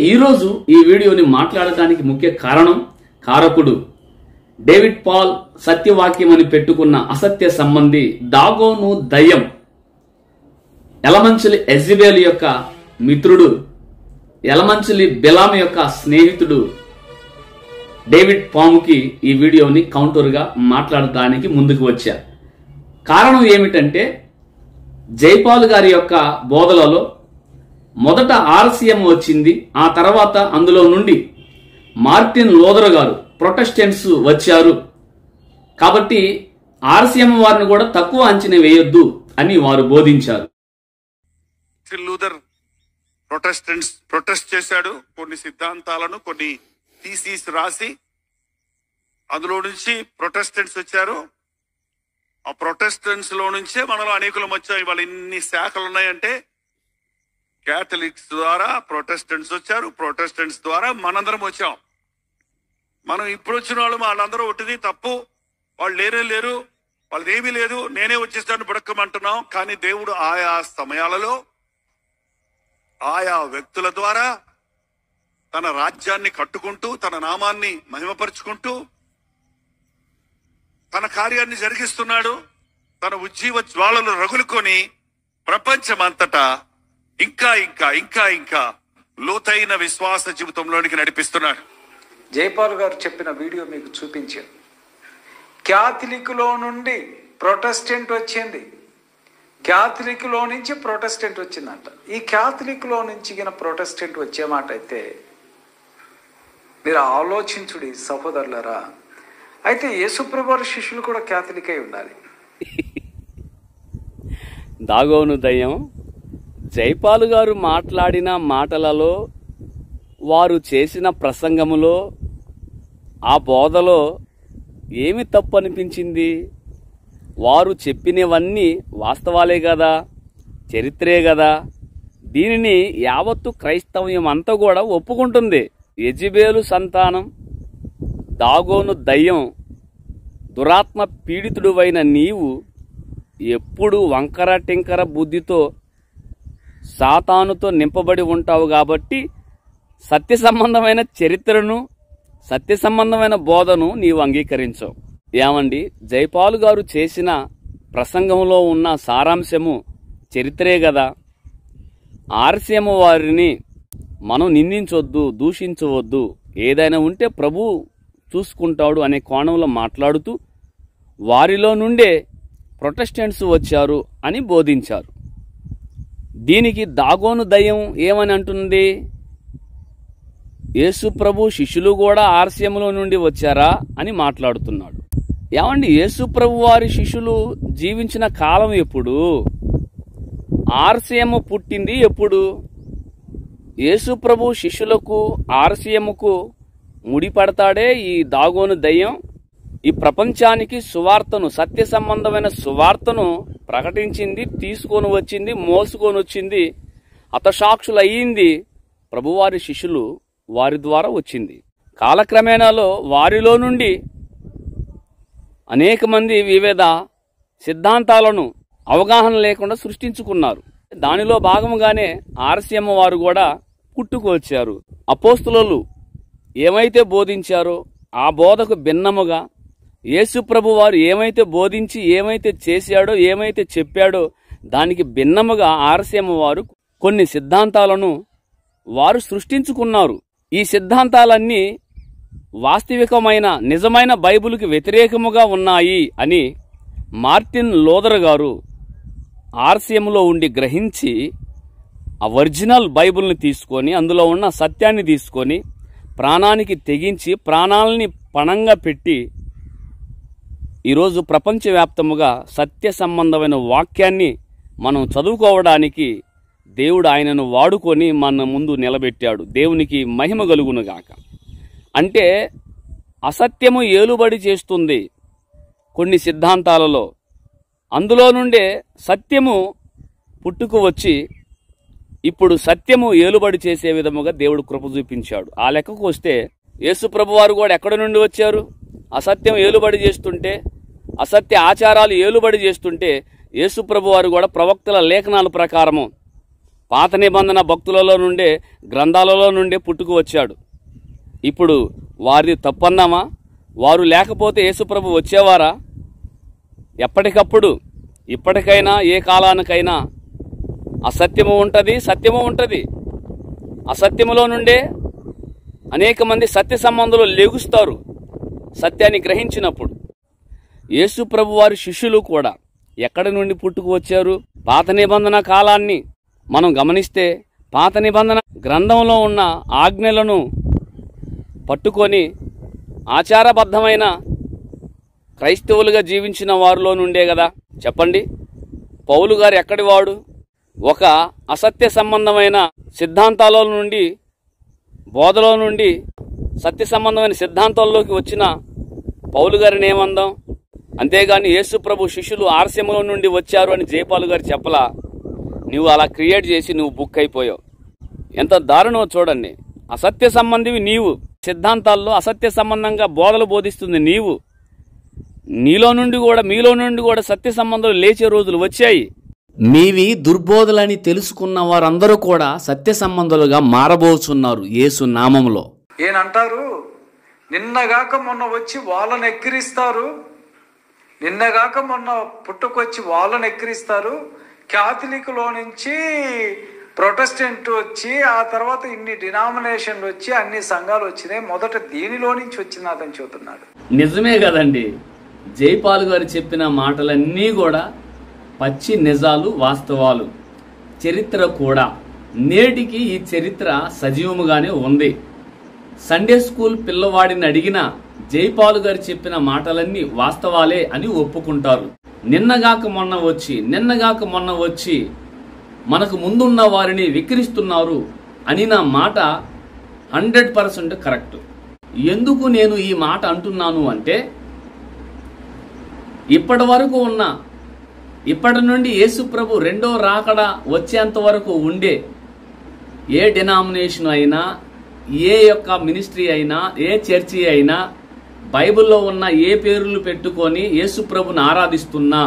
ఈరోజు ఈ వీడియోని మాట్లాడటానికి ముఖ్య కారకుడు డేవిడ్ పాల్ సత్యవాక్యం అని పెట్టుకున్న అసత్య సంబంధి దాగోను దయ్యం, ఎలమంచిలి యెజబెల్ యొక్క మిత్రుడు, ఎలమంచిలి బిలాము యొక్క స్నేహితుడు డేవిడ్ పాముకి ఈ వీడియోని కౌంటర్గా మాట్లాడటానికి ముందుకు వచ్చా. కారణం ఏమిటంటే, జైపాల్ గారి యొక్క బోధలలో మొదట ఆర్సీఎం వచ్చింది, ఆ తర్వాత అందులో నుండి మార్టిన్ లూథర్ గారు ప్రొటెస్టెంట్స్ వచ్చారు. కాబట్టి ఆర్సీఎం వారిని కూడా తక్కువ అంచనా వేయొద్దు అని వారు బోధించారు. లూథర్ ప్రొటెస్ట్ చేశాడు. కొన్ని సిద్ధాంతాలను, కొన్ని థీసిస్ రాసి అందులో నుంచి ప్రొటెస్టెంట్స్ వచ్చారు. ఆ ప్రొటెస్టెంట్స్ లో నుంచే మనలో అనేకులం వచ్చాం. ఇవాళ ఇన్ని శాఖలు ఉన్నాయంటే క్యాథలిక్స్ ద్వారా ప్రొటెస్టెంట్స్ వచ్చారు, ప్రొటెస్టెంట్స్ ద్వారా మనందరం వచ్చాం. మనం ఇప్పుడు వచ్చిన వాళ్ళు వాళ్ళందరూ ఒకటిది తప్పు, వాళ్ళు లేరు, వాళ్ళది ఏమీ లేదు, నేనే వచ్చేస్తాను బుడక్కమంటున్నాం. కానీ దేవుడు ఆయా సమయాలలో ఆయా వ్యక్తుల ద్వారా తన రాజ్యాన్ని కట్టుకుంటూ, తన నామాన్ని మహిమపరుచుకుంటూ తన కార్యాన్ని జరిగిస్తున్నాడు. తన ఉజ్జీవ జ్వాలలు రగులుకొని ప్రపంచమంతటా ఇంకా ఇంకా ఇంకా ఇంకా లోతైన విశ్వాస జీవితంలోనికి నడిపిస్తున్నాడు. జైపాల్ గారు చెప్పిన వీడియో మీకు చూపించాను. క్యాథలిక్లో నుండి ప్రొటెస్టెంట్ వచ్చింది, క్యాథలిక్లో నుంచి ప్రొటెస్టెంట్ వచ్చిందంట. ఈ క్యాథలిక్లో నుంచి ప్రొటెస్టెంట్ వచ్చే మాట అయితే మీరు ఆలోచించుడి సహోదరులరా. అయితే యేసుప్రభు శిష్యులు కూడా క్యాథలిక్ అయి ఉండాలి. దాగోను దయ్యం జైపాల్ గారు మాట్లాడిన మాటలలో, వారు చేసిన ప్రసంగములో, ఆ బోధలో ఏమి తప్పు అనిపించింది? వారు చెప్పినవన్నీ వాస్తవాలే కదా, చరిత్రే కదా. దీనిని యావత్తు క్రైస్తవ్యం అంతా కూడా ఒప్పుకుంటుంది. యెజబెలు సంతానం, దాగోను దయ్యం, దురాత్మ పీడితుడువైన నీవు ఎప్పుడు వంకర టింకర బుద్ధితో సాతానుతో నింపబడి ఉంటావు. కాబట్టి సత్య సంబంధమైన చరిత్రను, సత్య సంబంధమైన బోధను నీవు అంగీకరించవు. ఏమండి, జైపాల్ గారు చేసిన ప్రసంగంలో ఉన్న సారాంశము చరిత్రే కదా. ఆర్సీఎం వారిని మనం నిందించవద్దు, దూషించవద్దు, ఏదైనా ఉంటే ప్రభు చూసుకుంటాడు అనే కోణంలో మాట్లాడుతూ వారిలో నుండే ప్రొటెస్టెంట్స్ వచ్చారు అని బోధించారు. దీనికి దాగోను దయ్యం ఏమని అంటుంది? యేసు ప్రభు శిష్యులు కూడా ఆర్సీఎంలో నుండి వచ్చారా అని మాట్లాడుతున్నాడు. ఏమండి, యేసు ప్రభు వారి శిష్యులు జీవించిన కాలం ఎప్పుడు? ఆర్సీఎం పుట్టింది ఎప్పుడు? యేసు ప్రభు శిష్యులకు ఆర్సీఎంకు ముడిపడతాడే ఈ దాగోను దయ్యం. ఈ ప్రపంచానికి సువార్తను, సత్య సంబంధమైన సువార్తను ప్రకటించింది, తీసుకొని వచ్చింది, మోసుకొని వచ్చింది, హతసాక్షులు అయ్యింది ప్రభువారి శిష్యులు. వారి ద్వారా వచ్చింది. కాలక్రమేణాలో వారిలో నుండి అనేక మంది వివిధ సిద్ధాంతాలను అవగాహన లేకుండా సృష్టించుకున్నారు. దానిలో భాగంగానే ఆర్సీఎం వారు కూడా పుట్టుకొచ్చారు. అపోస్తులు ఏమైతే బోధించారో ఆ బోధకు భిన్నముగా యేసు ప్రభు వారు ఏమైతే బోధించి, ఏమైతే చేశాడో, ఏమైతే చెప్పాడో దానికి భిన్నముగా ఆర్సీఎం వారు కొన్ని సిద్ధాంతాలను వారు సృష్టించుకున్నారు. ఈ సిద్ధాంతాలన్నీ వాస్తవికమైన, నిజమైన బైబిల్కి వ్యతిరేకముగా ఉన్నాయి అని మార్టిన్ లూథర్ గారు ఆర్సీఎంలో ఉండి గ్రహించి ఆ ఒరిజినల్ బైబిల్ని తీసుకొని, అందులో ఉన్న సత్యాన్ని తీసుకొని ప్రాణానికి తెగించి, ప్రాణాలని పణంగా పెట్టి ఈరోజు ప్రపంచవ్యాప్తముగా సత్య సంబంధమైన వాక్యాన్ని మనం చదువుకోవడానికి దేవుడు ఆయనను వాడుకొని మన ముందు నిలబెట్టాడు. దేవునికి మహిమ కలుగునుగాక. అంటే అసత్యము ఏలుబడి చేస్తుంది కొన్ని సిద్ధాంతాలలో, అందులో నుండే సత్యము పుట్టుకు వచ్చి ఇప్పుడు సత్యము ఏలుబడి చేసే విధముగా దేవుడు కృప చూపించాడు. ఆ లెక్కకు వస్తే యేసు ప్రభు వారు కూడా ఎక్కడి నుండి వచ్చారు? అసత్యం ఏలుబడి చేస్తుంటే, అసత్య ఆచారాలు ఏలుబడి చేస్తుంటే యేసు ప్రభు వారు కూడా ప్రవక్తల లేఖనాల ప్రకారము పాత నిబంధన భక్తులలో నుండే, గ్రంథాలలో నుండే పుట్టుకు వచ్చాడు. ఇప్పుడు వారిది తప్పన్నామా? వారు లేకపోతే యేసుప్రభు వచ్చేవారా? ఎప్పటికప్పుడు, ఇప్పటికైనా, ఏ కాలానికైనా అసత్యము ఉంటుంది, సత్యము ఉంటుంది. అసత్యములో నుండే అనేక మంది సత్య సంబంధులు లెగుస్తారు సత్యాన్ని గ్రహించినప్పుడు. యేసుప్రభు వారి శిష్యులు కూడా ఎక్కడి నుండి పుట్టుకు వచ్చారు? పాత నిబంధన కాలాన్ని మనం గమనిస్తే, పాత నిబంధన గ్రంథంలో ఉన్న ఆజ్ఞలను పట్టుకొని ఆచారబద్ధమైన క్రైస్తవులుగా జీవించిన వారిలో నుండే కదా. చెప్పండి, పౌలు గారు ఎక్కడి వాడు? ఒక అసత్య సంబంధమైన సిద్ధాంతాల నుండి, బోధలో నుండి సత్య సంబంధమైన సిద్ధాంతాల్లోకి వచ్చిన పౌలు గారిని ఏమందాం? అంతేగాని యేసు ప్రభు శిష్యులు ఆర్సెములో నుండి వచ్చారు అని జయపాలు గారు చెప్పలా. నువ్వు అలా క్రియేట్ చేసి నువ్వు బుక్ అయిపోయావు. ఎంత దారుణో చూడండి. అసత్య సంబంధివి నీవు, సిద్ధాంతాల్లో అసత్య సంబంధంగా బోధలు బోధిస్తుంది నీవు. మీలో నుండి కూడా సత్య సంబంధాలు లేచే రోజులు వచ్చాయి. మీవి దుర్బోధలని తెలుసుకున్న వారందరూ కూడా సత్య సంబంధాలుగా మారబోతున్నారు యేసు నామములో. ఏనంటారు? నిన్నగాక మొన్న వచ్చి వాళ్ళని ఎక్కిరిస్తారు, నిన్నగాక మొన్న పుట్టుకొచ్చి వాళ్ళని ఎక్కిరిస్తారు. క్యాథలిక్లో నుంచి ప్రొటెస్టెంట్ వచ్చి, ఆ తర్వాత ఇన్ని డినామినేషన్లు వచ్చి, అన్ని సంఘాలు వచ్చినాయి. మొదట దీనిలో నుంచి వచ్చినదని చెబుతున్నాడు. నిజమే కదండి. జైపాల్ గారు చెప్పిన మాటలన్నీ కూడా పచ్చి నిజాలు, వాస్తవాలు. చరిత్ర కూడా నేటికి ఈ చరిత్ర సజీవముగానే ఉంది. సండే స్కూల్ పిల్లవాడిని అడిగినా జైపాల్ గారు చెప్పిన మాటలన్నీ వాస్తవాలే అని ఒప్పుకుంటారు. నిన్నగాక మొన్న వచ్చి మనకు ముందున్న వారిని విక్రిస్తున్నారు అని నా మాట 100% కరెక్ట్. ఎందుకు నేను ఈ మాట అంటున్నాను అంటే, ఇప్పటి నుండి యేసుప్రభు రెండో రాకడ వచ్చేంత వరకు ఉండే ఏ డినామినేషన్ అయినా, ఏ యొక్క మినిస్ట్రీ అయినా, ఏ చర్చి అయినా, బైబిల్లో ఉన్న ఏ పేర్లు పెట్టుకొని యేసుప్రభుని ఆరాధిస్తున్నా,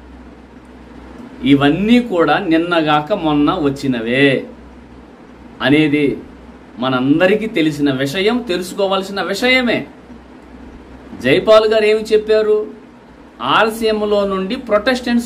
ఇవన్నీ కూడా నిన్నగాక మొన్న వచ్చినవే అనేది మనందరికీ తెలిసిన విషయం, తెలుసుకోవాల్సిన విషయమే. జైపాల్ గారు ఏమి చెప్పారు? ఆర్సీఎంలో నుండి ప్రొటెస్టెంట్స్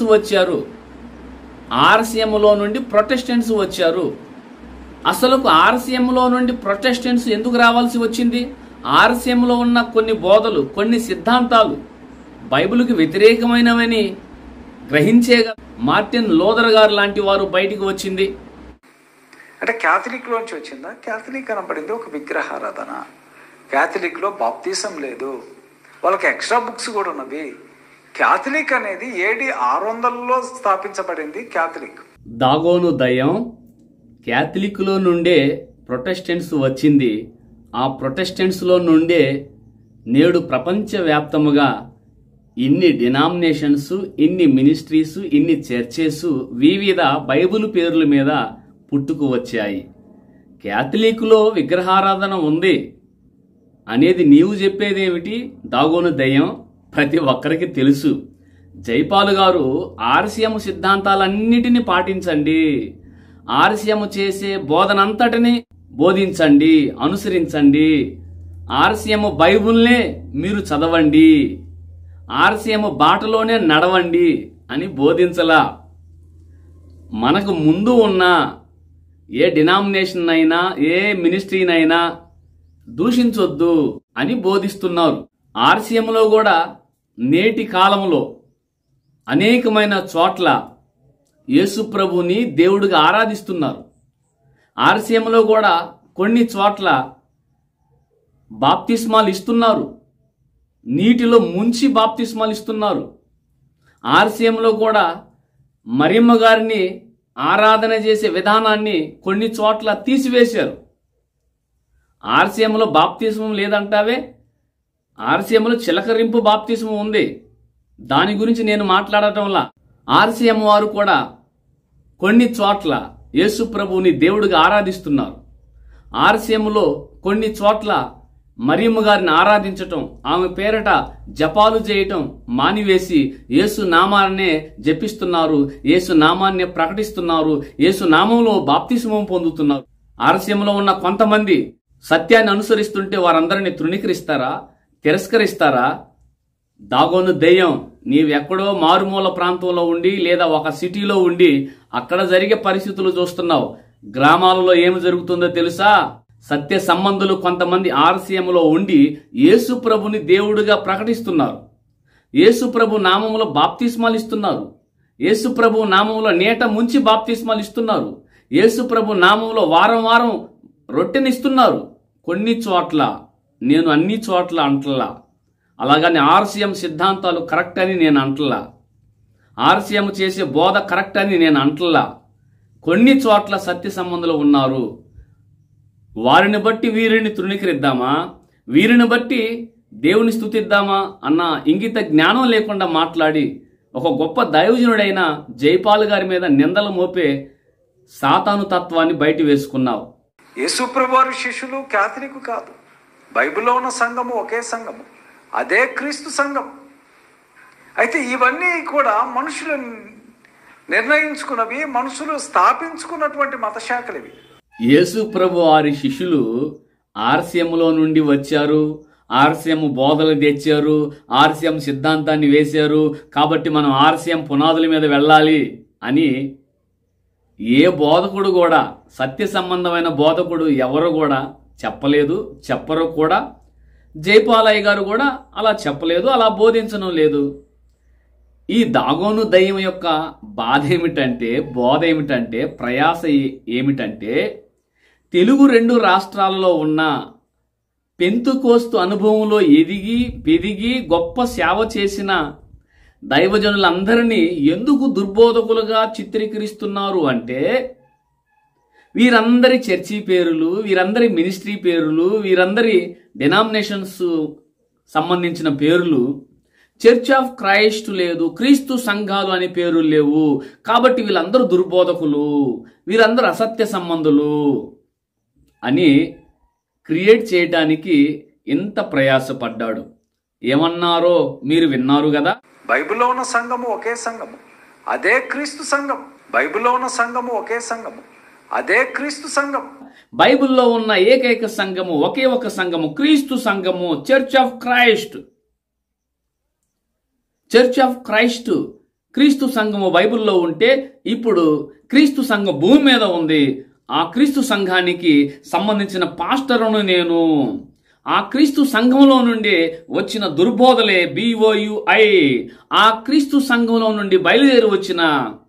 వచ్చారు. అసలు ఆర్సీఎంలో నుండి ప్రొటెస్టెంట్స్ ఎందుకు రావాల్సి వచ్చింది? ఆర్సీఎంలో ఉన్న కొన్ని బోధలు, కొన్ని సిద్ధాంతాలు బైబిల్కి వ్యతిరేకమైనవని గ్రహించే మార్టిన్ లూథర్ గారు లాంటి వారు బయటికి వచ్చింది. అంటే క్యాథలిక్ లోంచి వచ్చిందా? క్యాథలిక్ కనపడింది ఒక విగ్రహారాధన. క్యాథలిక్ లో బాప్తిజం లేదు, వాళ్ళకి ఎక్స్ట్రా బుక్స్ కూడా ఉన్నవి. క్యాథలిక్ అనేది AD 600లో స్థాపించబడింది. క్యాథలిక్ దాగోను దయ్యం క్యాథలిక్ లో నుండే ప్రొటెస్టెంట్స్ వచ్చింది. ఆ ప్రొటెస్టెంట్స్ లో నుండే నేడు ప్రపంచవ్యాప్తముగా ఇన్ని డినామినేషన్స్, ఇన్ని మినిస్ట్రీస్, ఇన్ని చర్చెస్ వివిధ బైబిల్ పేర్ల మీద పుట్టుకు వచ్చాయి. క్యాథలిక్లో విగ్రహారాధన ఉంది అనేది నీవు చెప్పేదేమిటి? దాగోను దయ్యం ప్రతి ఒక్కరికి తెలుసు. జైపాల్ గారు ఆర్సీఎం సిద్ధాంతాలన్నిటినీ పాటించండి, ఆర్సీఎం చేసే బోధనంతటిని బోధించండి, అనుసరించండి, ఆర్సీఎం బైబుల్నే మీరు చదవండి, ఆర్సీఎం బాటలోనే నడవండి అని బోధించలా. మనకు ముందు ఉన్న ఏ డినామినేషన్ అయినా, ఏ మినిస్ట్రీనైనా దూషించొద్దు అని బోధిస్తున్నారు. ఆర్సీఎంలో కూడా నేటి కాలంలో అనేకమైన చోట్ల యేసుప్రభుని దేవుడిగా ఆరాధిస్తున్నారు. ఆర్సీఎంలో కూడా కొన్ని చోట్ల బాప్తిస్మాలు ఇస్తున్నారు, నీటిలో ముంచి బాప్తిస్మాలు ఇస్తున్నారు. ఆర్సీఎంలో కూడా మరియమ్మ గారిని ఆరాధన చేసే విధానాన్ని కొన్ని చోట్ల తీసివేశారు. ఆర్సీఎంలో బాప్తిస్మం లేదంటావే, ఆర్సీఎంలో చిలకరింపు బాప్తిస్మం ఉంది. దాని గురించి నేను మాట్లాడటంలా. ఆర్సీఎం వారు కూడా కొన్ని చోట్ల యేసు ప్రభువుని దేవుడిగా ఆరాధిస్తున్నారు. ఆర్సీఎంలో కొన్ని చోట్ల మరియమ్మ గారిని ఆరాధించటం, ఆమె పేరట జపాలు చేయటం మానివేసి యేసు నామాన్నే జపిస్తున్నారు, యేసు నామాన్నే ప్రకటిస్తున్నారు, యేసు నామంలో బాప్తిస్మం పొందుతున్నారు. ఆర్సీఎంలో ఉన్న కొంతమంది సత్యాన్ని అనుసరిస్తుంటే వారందరినీ తృణీకరిస్తారా, తిరస్కరిస్తారా? దాగోను దెయ్యం, నీవెక్కడో మారుమూల ప్రాంతంలో ఉండి లేదా ఒక సిటీలో ఉండి అక్కడ జరిగే పరిస్థితులు చూస్తున్నావు. గ్రామాలలో ఏమి జరుగుతుందో తెలుసా? సత్య సంబంధులు కొంతమంది ఆర్సీఎంలో ఉండి యేసు ప్రభుని దేవుడిగా ప్రకటిస్తున్నారు, యేసు ప్రభు నామములో బాప్తిస్మాలు ఇస్తున్నారు, యేసు ప్రభు నామములో నీట ముంచి బాప్తిస్మాలు ఇస్తున్నారు, యేసు ప్రభు నామములో వారం వారం రొట్టెనిస్తున్నారు. కొన్ని చోట్ల, నేను అన్ని చోట్ల అంటలా, అలాగని ఆర్సీఎం సిద్ధాంతాలు కరెక్ట్ అని నేను అంటలా, ఆర్సీఎం చేసే బోధ కరెక్ట్ అని నేను అంటలా. కొన్ని చోట్ల సత్య సంబంధులు ఉన్నారు. వారిని బట్టి వీరిని తృణీకరిద్దామా, వీరిని బట్టి దేవుని స్తుతిద్దామా అన్న ఇంగిత జ్ఞానం లేకుండా మాట్లాడి ఒక గొప్ప దైవజనుడైన జైపాల్ గారి మీద నిందలు మోపే సాతాను తత్వాన్ని బయట వేసుకున్నావు. యేసుప్రభు వారి శిష్యులు క్యాథలిక్ కాదు. బైబిల్లో ఉన్న సంఘము ఒకే సంఘము, అదే క్రీస్తు సంఘం. అయితే ఇవన్నీ కూడా మనుషులు నిర్ణయించుకున్నవి, మనుషులు స్థాపించుకున్నటువంటి మత శాఖలు ఇవి. యేసు ప్రభు వారి శిష్యులు ఆర్సీఎంలో నుండి వచ్చారు, ఆర్సీఎం బోధలు తెచ్చారు, ఆర్సీఎం సిద్ధాంతాన్ని వేశారు, కాబట్టి మనం ఆర్సీఎం పునాదుల మీద వెళ్ళాలి అని ఏ బోధకుడు కూడా, సత్య సంబంధమైన బోధకుడు ఎవరు కూడా చెప్పలేదు, చెప్పరు కూడా. జైపాలయ్య గారు కూడా అలా చెప్పలేదు, అలా బోధించడం లేదు. ఈ దాగోను దయ్యం యొక్క బాధ ఏమిటంటే, బోధ ఏమిటంటే, ప్రయాస ఏమిటంటే, తెలుగు 2 రాష్ట్రాలలో ఉన్న పెంతుకోస్తు అనుభవంలో ఎదిగి పెరిగి గొప్ప సేవ చేసిన దైవజనులందరినీ ఎందుకు దుర్బోధకులుగా చిత్రీకరిస్తున్నారు అంటే, వీరందరి చర్చి పేరులు, వీరందరి మినిస్ట్రీ పేరులు, వీరందరి డినామినేషన్స్ సంబంధించిన పేర్లు, చర్చ్ ఆఫ్ క్రైస్ట్ లేదు, క్రీస్తు సంఘాలు అనే పేర్లు లేవు, కాబట్టి వీళ్ళందరూ దుర్బోధకులు, వీరందరూ అసత్య సంబంధులు అని క్రియేట్ చేయడానికి ఎంత ప్రయాసపడ్డాడు. ఏమన్నారో మీరు విన్నారు కదా. బైబిల్లో ఉన్న సంఘము ఒకే సంఘము, అదే క్రీస్తు సంఘం. బైబిల్లో ఉన్న సంఘము ఒకే సంఘము, అదే క్రీస్తు సంఘం. బైబిల్లో ఉన్న ఏకైక సంఘము, ఒకే ఒక సంఘము, క్రీస్తు సంఘము, church of Christ. Church of Christ, క్రీస్తు సంఘము బైబిల్లో ఉంటే ఇప్పుడు క్రీస్తు సంఘం భూమి మీద ఉంది. ఆ క్రీస్తు సంఘానికి సంబంధించిన పాస్టర్ను నేను. ఆ క్రీస్తు సంఘంలో నుండి వచ్చిన దుర్బోధలే BOUI. ఆ క్రీస్తు సంఘంలో నుండి బయలుదేరి వచ్చిన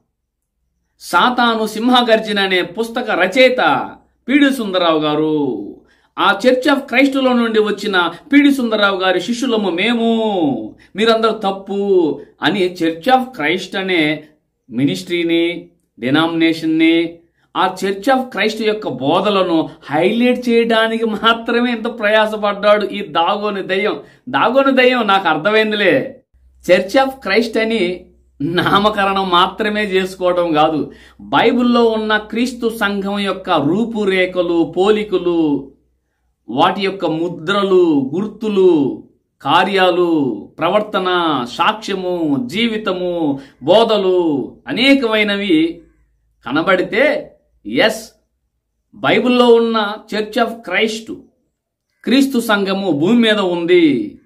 సాతాను సింహగర్జన అనే పుస్తక రచయిత పిడి సుందరరావు గారు, ఆ చర్చ్ ఆఫ్ క్రైస్ట్లో నుండి వచ్చిన పిడి సుందరరావు గారి శిష్యులము మేము, మీరందరూ తప్పు అని చర్చ్ ఆఫ్ క్రైస్ట్ అనే మినిస్ట్రీని, డినామినేషన్ని, ఆ చర్చ్ ఆఫ్ క్రైస్ట్ యొక్క బోధలను హైలైట్ చేయడానికి మాత్రమే ఎంత ప్రయాసపడ్డాడు ఈ దాగోని దయ్యం. దాగోని దయ్యం నాకు అర్థమైందిలే. చర్చ్ ఆఫ్ క్రైస్ట్ అని నామకరణం మాత్రమే చేసుకోవడం కాదు, బైబిల్లో ఉన్న క్రీస్తు సంఘం యొక్క రూపురేఖలు, పోలికలు, వాటి యొక్క ముద్రలు, గుర్తులు, కార్యాలు, ప్రవర్తన, సాక్ష్యము, జీవితము, బోధలు అనేకమైనవి కనబడితే ఎస్, బైబిల్లో ఉన్న చర్చ్ ఆఫ్ క్రైస్ట్, క్రీస్తు సంఘము భూమి మీద ఉంది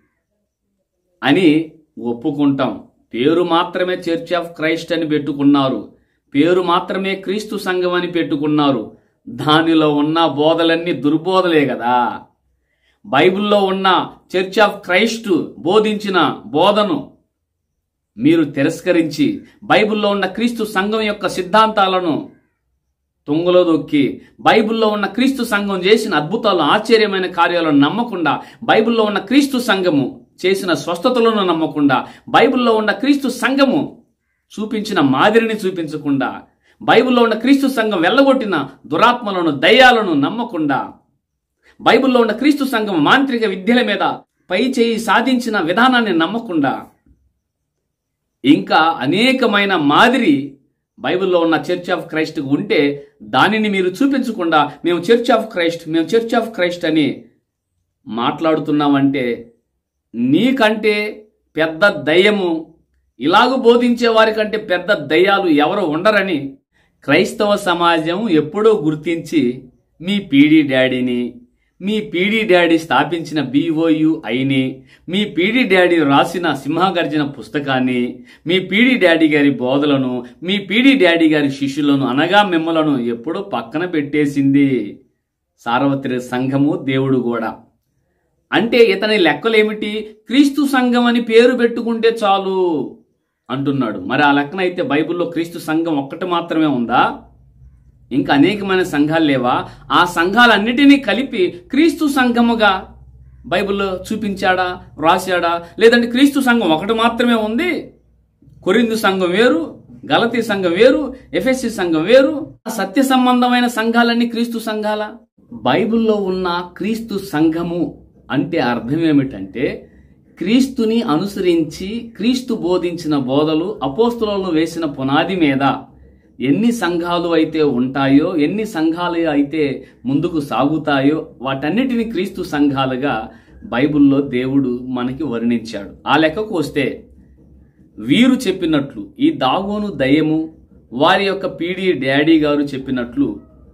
అని ఒప్పుకుంటాం. పేరు మాత్రమే చర్చ్ ఆఫ్ క్రైస్ట్ అని పెట్టుకున్నారు, పేరు మాత్రమే క్రీస్తు సంఘం అని పెట్టుకున్నారు. దానిలో ఉన్న బోధలన్నీ దుర్బోధలే కదా. బైబిల్లో ఉన్న చర్చ్ ఆఫ్ క్రైస్ట్ బోధించిన బోధను మీరు తిరస్కరించి బైబిల్లో ఉన్న క్రీస్తు సంఘం యొక్క సిద్ధాంతాలను తుంగలో దొక్కి, బైబిల్లో ఉన్న క్రీస్తు సంఘం చేసిన అద్భుతాలు, ఆశ్చర్యమైన కార్యాలను నమ్మకుండా, బైబిల్లో ఉన్న క్రీస్తు సంఘము చేసిన స్వస్థతలను నమ్మకుండా, బైబిల్లో ఉన్న క్రీస్తు సంఘము చూపించిన మాదిరిని చూపించకుండా, బైబిల్లో ఉన్న క్రీస్తు సంఘం వెళ్ళగొట్టిన దురాత్మలను, దయ్యాలను నమ్మకుండా, బైబిల్లో ఉన్న క్రీస్తు సంఘం మాంత్రిక విద్యల మీద పై చేయి సాధించిన విధానాన్ని నమ్మకుండా, ఇంకా అనేకమైన మాదిరి బైబిల్లో ఉన్న చర్చ్ ఆఫ్ క్రైస్ట్ ఉంటే దానిని మీరు చూపించకుండా మేము చర్చ్ ఆఫ్ క్రైస్ట్, మేము చర్చ్ ఆఫ్ క్రైస్ట్ అని మాట్లాడుతున్నావంటే నీకంటే పెద్ద దయ్యము, ఇలాగూ బోధించే వారికంటే పెద్ద దయ్యాలు ఎవరు ఉండరని క్రైస్తవ సమాజం ఎప్పుడో గుర్తించి మీ పీడీ డాడీని, మీ పీడీ డాడీ స్థాపించిన BOUIని, మీ పీడీ డాడీ రాసిన సింహగర్జన పుస్తకాన్ని, మీ పీడీ డాడీ గారి బోధలను, మీ పీడీ డాడీ గారి శిష్యులను అనగా మిమ్మలను ఎప్పుడో పక్కన పెట్టేసింది సార్వత్రిక సంఘము, దేవుడు కూడా. అంటే ఇతని లెక్కలేమిటి? క్రీస్తు సంఘం అని పేరు పెట్టుకుంటే చాలు అంటున్నాడు. మరి ఆ లెక్కన అయితే బైబిల్లో క్రీస్తు సంఘం ఒక్కటి మాత్రమే ఉందా? ఇంకా అనేకమైన సంఘాలు లేవా? ఆ సంఘాలన్నిటినీ కలిపి క్రీస్తు సంఘముగా బైబిల్లో చూపించాడా, రాశాడా? లేదంటే క్రీస్తు సంఘం ఒకటి మాత్రమే ఉంది, కొరింథు సంఘం వేరు, గలతీ సంఘం వేరు, ఎఫెసీ సంఘం వేరు, సత్య సంబంధమైన సంఘాలన్నీ క్రీస్తు సంఘాల? బైబిల్లో ఉన్న క్రీస్తు సంఘము అంటే అర్థం ఏమిటంటే క్రీస్తుని అనుసరించి క్రీస్తు బోధించిన బోధలు, అపోస్తులను వేసిన పునాది మీద ఎన్ని సంఘాలు అయితే ఉంటాయో, ఎన్ని సంఘాలు అయితే ముందుకు సాగుతాయో వాటన్నిటిని క్రీస్తు సంఘాలుగా బైబిల్లో దేవుడు మనకి వర్ణించాడు. ఆ లెక్కకు వస్తే వీరు చెప్పినట్లు, ఈ దాగోను దయ్యము వారి యొక్క పీడీ డాడీ గారు చెప్పినట్లు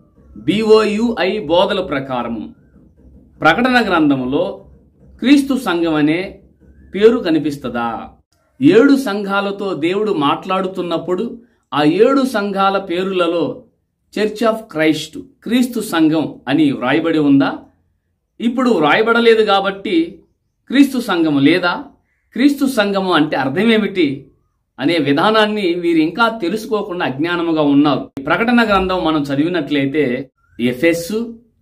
BOUI బోధల ప్రకారము ప్రకటన గ్రంథములో క్రీస్తు సంఘం అనే పేరు కనిపిస్తుందా? 7 సంఘాలతో దేవుడు మాట్లాడుతున్నప్పుడు ఆ 7 సంఘాల పేరులలో చర్చ్ ఆఫ్ క్రైస్ట్, క్రీస్తు సంఘం అని వ్రాయబడి ఉందా? ఇప్పుడు వ్రాయబడలేదు కాబట్టి క్రీస్తు సంఘము లేదా? క్రీస్తు సంఘము అంటే అర్థమేమిటి అనే విధానాన్ని వీరు ఇంకా తెలుసుకోకుండా అజ్ఞానముగా ఉన్నారు. ప్రకటన గ్రంథం మనం చదివినట్లయితే ఎఫెస్సు,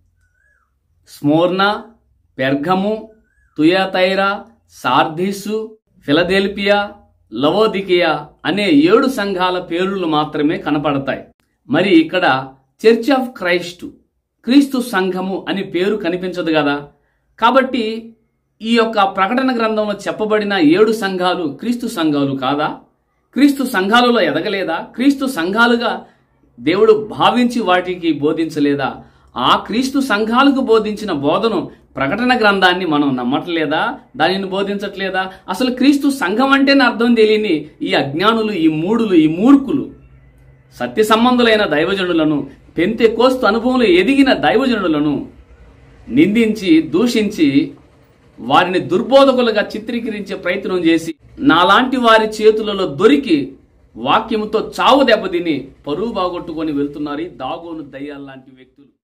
స్మోర్నా, పెర్గము, తుయతైరా, సార్దీసు, ఫిలదెల్ఫియా, లవోదికియా అనే 7 సంఘాల పేర్లు మాత్రమే కనపడతాయి. మరి ఇక్కడ చర్చ్ ఆఫ్ క్రైస్ట్, క్రీస్తు సంఘము అని పేరు కనిపించదు కదా. కాబట్టి ఈ యొక్క ప్రకటన గ్రంథంలో చెప్పబడిన 7 సంఘాలు క్రీస్తు సంఘాలు కాదా? క్రీస్తు సంఘాలలో ఎదగలేదా? క్రీస్తు సంఘాలుగా దేవుడు భావించి వాటికి బోధించలేదా? ఆ క్రీస్తు సంఘాలకు బోధించిన బోధను, ప్రకటన గ్రంథాన్ని మనం నమ్మట్లేదా? దానిని బోధించట్లేదా? అసలు క్రీస్తు సంఘం అంటేనే అర్థం తెలియని ఈ అజ్ఞానులు, ఈ మూఢులు, ఈ మూర్ఖులు సత్య సంబంధులైన దైవజనులను, పెంతెకోస్తు అనుభవంలో ఎదిగిన దైవజనులను నిందించి, దూషించి వారిని దుర్బోధకులుగా చిత్రీకరించే ప్రయత్నం చేసి నాలాంటి వారి చేతులలో దొరికి వాక్యముతో చావు దెబ్బతిని పరువు బాగొట్టుకొని వెళ్తున్నారు ఈ దాగోను దయ్యాల లాంటి వ్యక్తులు.